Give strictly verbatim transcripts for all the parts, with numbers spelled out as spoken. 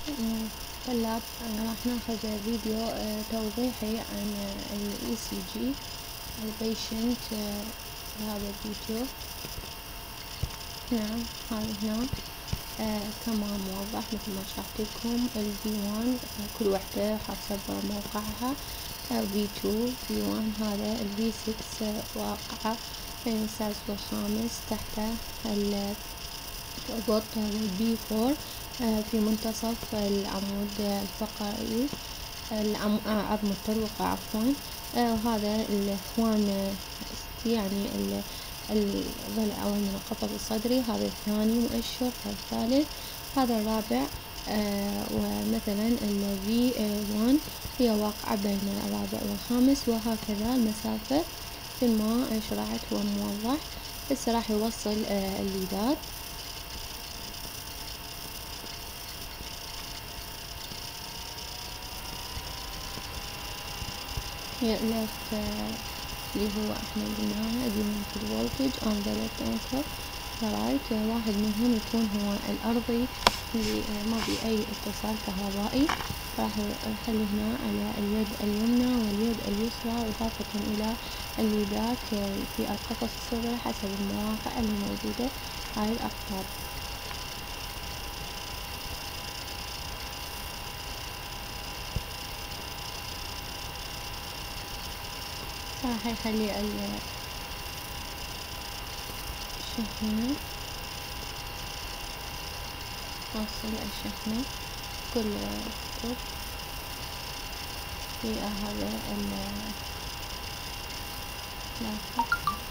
آه، طلاب، آه، راح ناخذ فيديو آه، توضيحي عن ال إي سي جي البيشنت بهذا الفيديو. نعم، هذا هنا آه كما موضح مثل ما شرحت لكم ال في واحد آه كل وحدة حسب موقعها، آه في اثنين في واحد هذا ال في ستة آه واقعة بين السادس والخامس تحت الوسط، وال في أربعة آه في منتصف العمود الفقري العظم الطروقة عفوا. آه وهذا الإخوان يعني الضلع أول من القفص الصدري، هذا الثاني مؤشر، هذا الثالث، هذا الرابع. آه ومثلا ال في واحد هي واقعة بين الرابع والخامس، وهكذا المسافة مثل ما شرحت وموضح. هسه راح يوصل آه الليدات. يألف آه اللي هو احنا قلناها augmented voltage on the left ankle right. واحد منهم يكون هو الأرضي اللي ما بي أي اتصال كهربائي، راح نخلي هنا على اليد اليمنى واليد اليسرى، إضافة إلى الليدات في القفص الصدري حسب المواقع اللي موجودة هاي الأقطاب. راح يخلي الشحنة وصل الشحنة كل قطب في هذا اللاصق.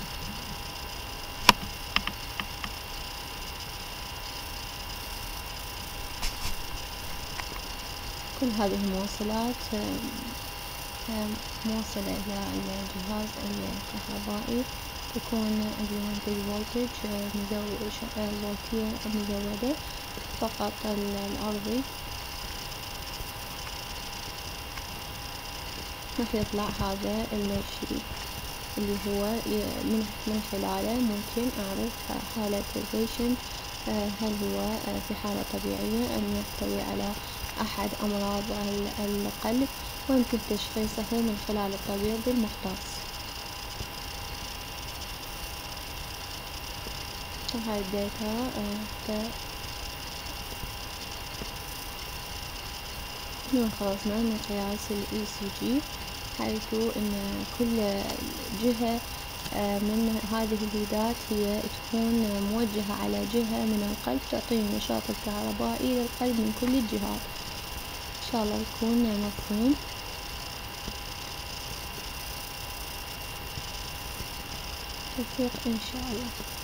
كل هذه الموصلات موصلة إلى الجهاز الكهربائي، تكون augmented voltage فولتية مزودة. فقط الأرضي راح يطلع هذا الشيء اللي هو من من خلاله ممكن أعرف حالة البيشنت هل هو في حالة طبيعية أم يحتوي على أحد أمراض القلب، ويمكن تشخيصه من خلال الطبيب المختص. وهاي الداتا هنا خلصنا من قياس ال إي سي جي، حيث أن كل جهة من هذه الليدات هي تكون موجهة على جهة من القلب، تعطي النشاط الكهربائي للقلب من كل الجهات. إن شاء الله يكون مفهوم. توفيق إن شاء الله.